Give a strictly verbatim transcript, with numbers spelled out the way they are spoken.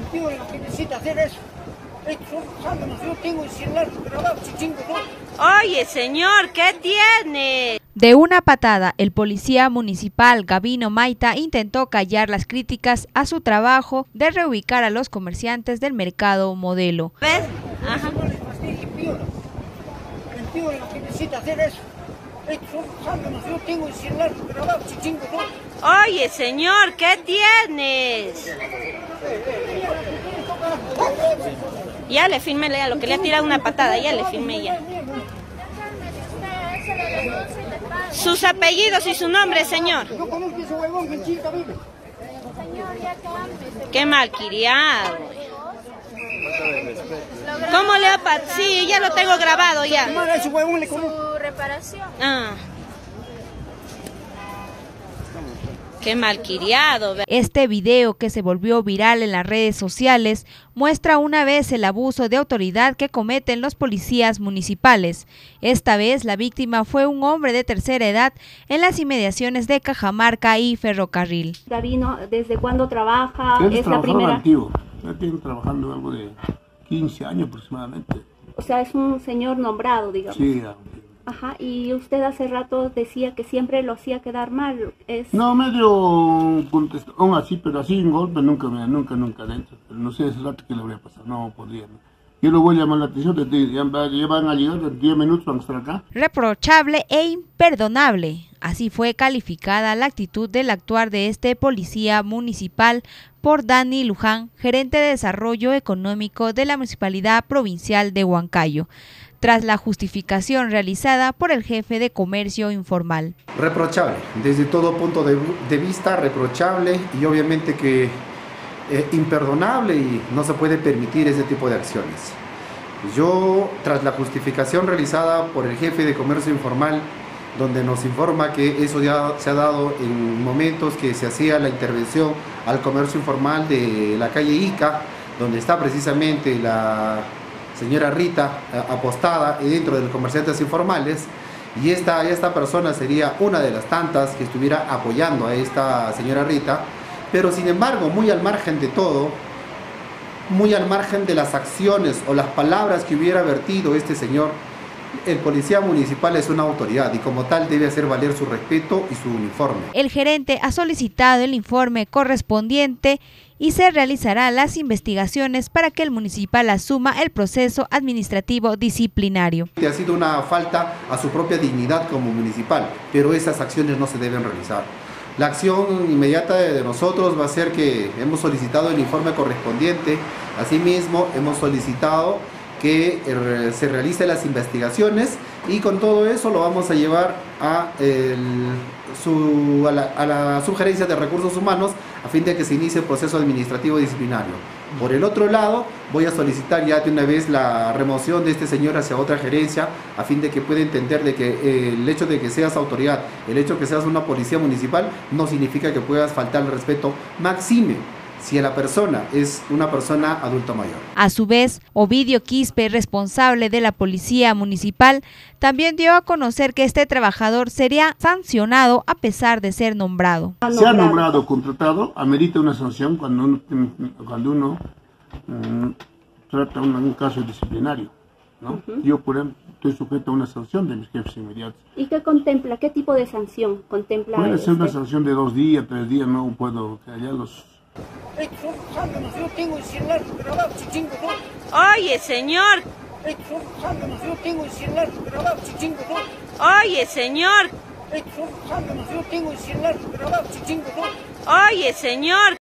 tío lo que necesita hacer es... Yo tengo el celular grabado, chingo, ¿no? Oye, señor, ¿qué tiene? De una patada, el policía municipal Gabino Maita intentó callar las críticas a su trabajo de reubicar a los comerciantes del mercado Modelo. ¿Ves? Ajá. El tío lo que necesita hacer es... Yo tengo el celular grabado, chingo, ¿no? Oye, señor, ¿qué tienes? Ya le filmé, ya lo que le ha tirado una patada, ya le filmé ya. Sus apellidos y su nombre, señor. Qué malcriado. ¿Cómo le ha pasado? Sí, ya lo tengo grabado ya. Su reparación. Ah. Qué malcriado. Este video, que se volvió viral en las redes sociales, muestra una vez el abuso de autoridad que cometen los policías municipales. Esta vez la víctima fue un hombre de tercera edad en las inmediaciones de Cajamarca y Ferrocarril. Gabino, ¿desde cuándo trabaja? Es, es la primera. Antiguo. Ya tengo trabajando algo de quince años aproximadamente. O sea, es un señor nombrado, digamos. Sí. Ajá, y usted hace rato decía que siempre lo hacía quedar mal. Es... No, medio contestón así, pero así en golpe nunca, nunca, nunca dentro. Pero no sé ese rato que le habría pasado, no podría. ¿no? Yo lo voy a llamar la atención, ya van a llegar en diez minutos, van a estar acá. Reprochable e imperdonable. Así fue calificada la actitud del actuar de este policía municipal por Dani Luján, gerente de desarrollo económico de la Municipalidad Provincial de Huancayo, tras la justificación realizada por el jefe de comercio informal. Reprochable, desde todo punto de, de vista, reprochable y obviamente que eh, imperdonable, y no se puede permitir ese tipo de acciones. Yo, tras la justificación realizada por el jefe de comercio informal, donde nos informa que eso ya se ha dado en momentos que se hacía la intervención al comercio informal de la calle Ica, donde está precisamente la señora Rita apostada dentro de los comerciantes informales, y esta, esta persona sería una de las tantas que estuviera apoyando a esta señora Rita, pero sin embargo, muy al margen de todo, muy al margen de las acciones o las palabras que hubiera vertido este señor, el policía municipal es una autoridad y como tal debe hacer valer su respeto y su uniforme. El gerente ha solicitado el informe correspondiente y se realizarán las investigaciones para que el municipal asuma el proceso administrativo disciplinario. Ha sido una falta a su propia dignidad como municipal, pero esas acciones no se deben realizar. La acción inmediata de nosotros va a ser que hemos solicitado el informe correspondiente, asimismo hemos solicitado que se realicen las investigaciones y con todo eso lo vamos a llevar a, el, su, a, la, a la sugerencia de recursos humanos a fin de que se inicie el proceso administrativo disciplinario. Por el otro lado, voy a solicitar ya de una vez la remoción de este señor hacia otra gerencia a fin de que pueda entender de que eh, el hecho de que seas autoridad, el hecho de que seas una policía municipal no significa que puedas faltar el respeto máxime si la persona es una persona adulta mayor. A su vez, Ovidio Quispe, responsable de la policía municipal, también dio a conocer que este trabajador sería sancionado a pesar de ser nombrado. Se ha nombrado, contratado, amerita una sanción cuando uno, cuando uno um, trata un, un caso disciplinario, ¿no? Uh-huh. Yo, por ejemplo, estoy sujeto a una sanción de mis jefes inmediatos. ¿Y qué contempla? ¿Qué tipo de sanción contempla? Puede ser una este? sanción de dos días, tres días, no puedo, que allá los... Yo tengo el celular grabado, chingo, Oye, señor. Yo tengo el celular grabado, chingo, Oye, señor. Yo tengo el celular grabado, chingo, Oye, señor.